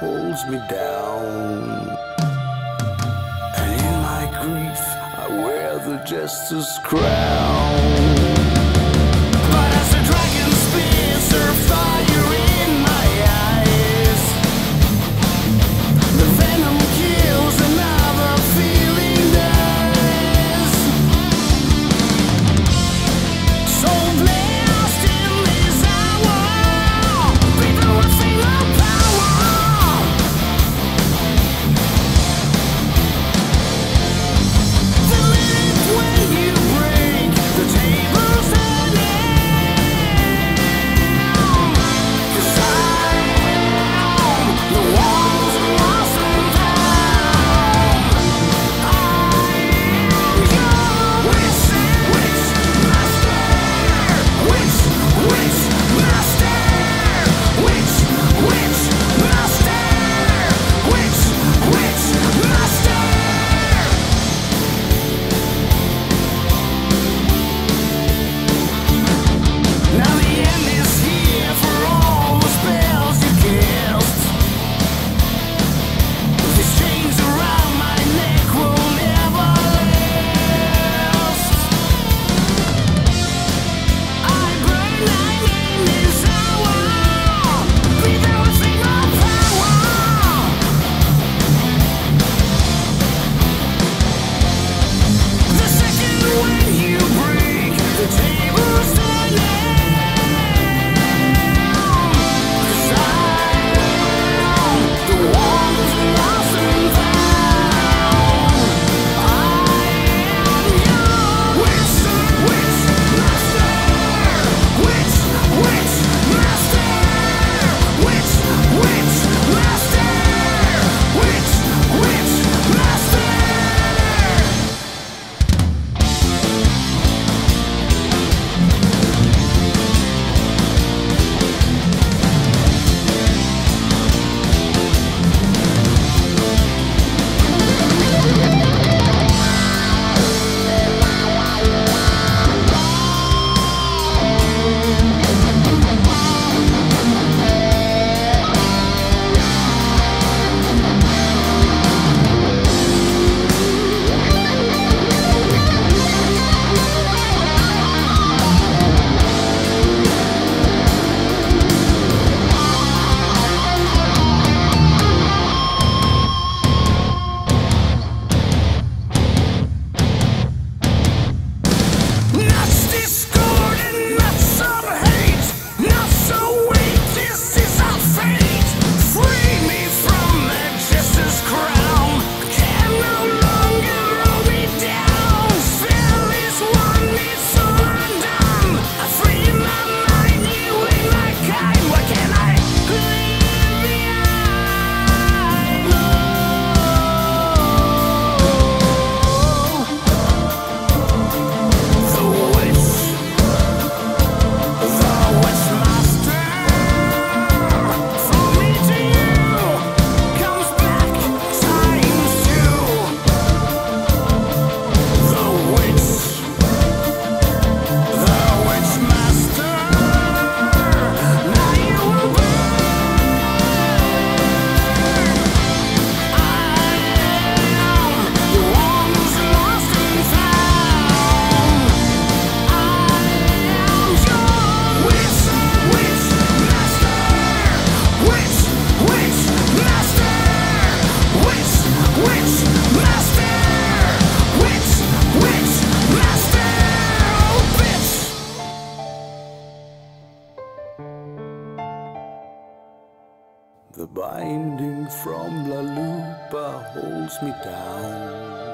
holds me down. And in my grief I wear the jester's crown. But as the dragon spits her fire in my eyes, the venom kills another feeling dies. So blessed in this hour, people will feel the power. The minute when you break the tables turning, 'cause I am the ones who lost and found. I am your Witchmaster, Witchmaster, Witchmaster, Witchmaster. Now the end is here for all the spells you cast. These chains around my neck will never last. I burn my in this hour, be there within my power. The second when you break the tables turning, 'cause I am the ones who lost and found. I am your Witchmaster, Witchmaster, Witchmaster, Witchmaster. Not discord and not some hate, not so weak, this is our fate. Free me from the jester's crown, can no longer roll me down. Spell is one, it's all undone. I free my mind, you in my kind. What can I leave behind? The Witchmaster, from me to you, comes back times two. The Witchmaster, now you will burn. I am the one who's lost and found. I am your Witchmaster, Witchmaster, Witchmaster, Witchmaster, oh bitch. The binding from La Lupa holds me down.